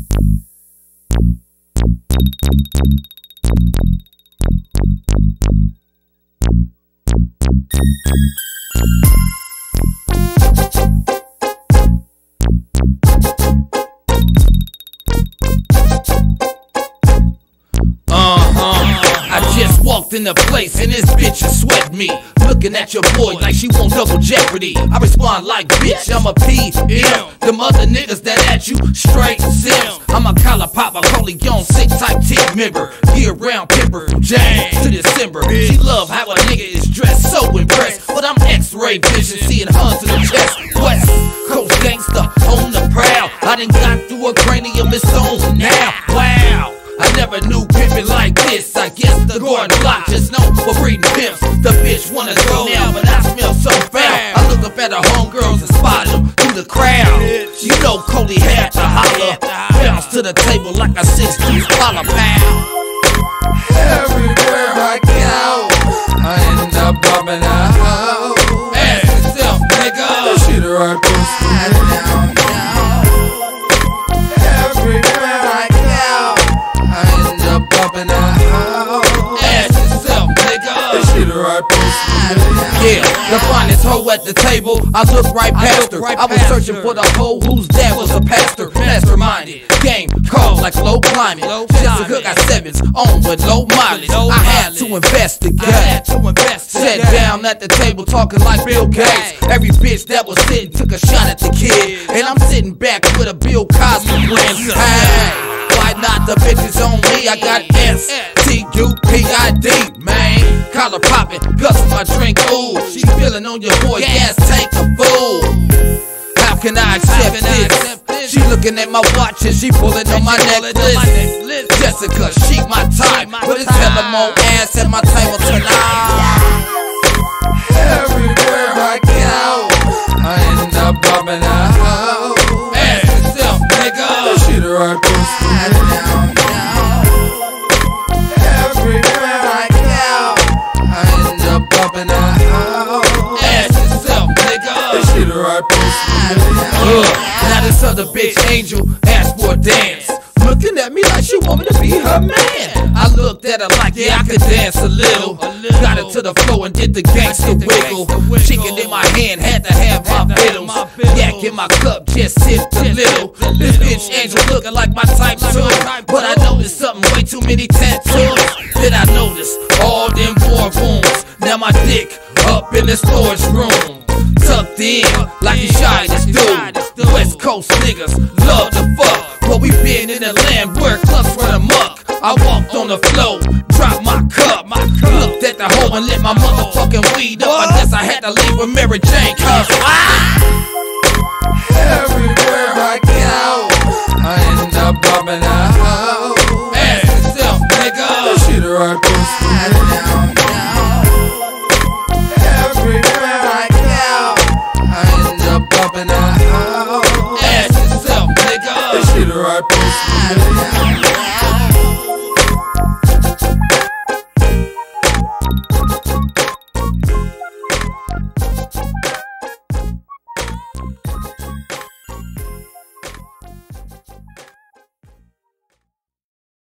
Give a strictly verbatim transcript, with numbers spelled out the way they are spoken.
Walked in the place and this bitch is sweating me. Looking at your boy like she want double jeopardy. I respond like, bitch, I'm a P M. Them other niggas that at you, straight Sims. I'm a collar popper, Coley on sick type team member. Year round pimper from Jan to December. She love how a nigga is dressed, so impressed. But I'm X-ray vision, seeing huns in the chest. West Coast gangster on the prowl. I done got through a cranium, it's on now. Wow. I never knew pimpin' like this. I guess the Gordon Block just known for breeding pimps. The bitch wanna go now, but I smell so foul. I look up at her homegirls and spotted them through the crowd. You know Cody had to holler. Bounce to the table like a six-piece dollar pound. Everywhere I go, I end up bumping a hoe. Ask yourself, nigga. She the right person. Everywhere I go, I end up bumping a hoe. Ask yourself, nigga. She the right person. Yeah, the finest hoe at the table. I look right past her. I was searching for the hoe whose dad was a pastor. Masterminded, game called like low climbing. Jessica got sevens on with low mileage. I had to investigate. Sat down at the table talking like Bill Gates. Every bitch that was sitting took a shot at the kid, and I'm sitting back with a Bill Cosby grin. Hey. Why not? The bitches on me. I got S T U P I D, man. Collar poppin', gussin' my drink, ooh. She feelin' on your boy, gas tank a fool. How can I accept this? She looking at my watch and she pullin' on my necklace. Jessica, she my type, but it's hella more ass at my table tonight. Everywhere I go, I end up bumping a hoe. Ask yourself, nigga. She the right person. Everywhere I go, I end up bumping a hoe. Ask yourself, nigga. She the right person. Uh, now this other bitch Angel asked for a dance, looking at me like she want me to be her man. I looked at her like, yeah, I could dance a little. Got her to the floor and did the gangster wiggle. Chicken in my hand, had to have my fiddles. Yak in my cup, just sipped a little. This bitch Angel looking like my type too, but I noticed something, way too many tattoos. Then I noticed all them war wounds. Now my dick up in the storage room, tucked in like he shy this dude. West Coast niggas love to fuck. Well, we been in the land where clubs run amok. I walked on the floor, dropped my cup, looked at the hoe and lit my motherfucking weed up. I guess I had to leave with Mary Jane, cause I everywhere I go, I end up bumping a hoe. Ask yourself, nigga. She the right person. Everywhere I go, I end up bumping a hoe. Ask yourself, nigga. She the right person.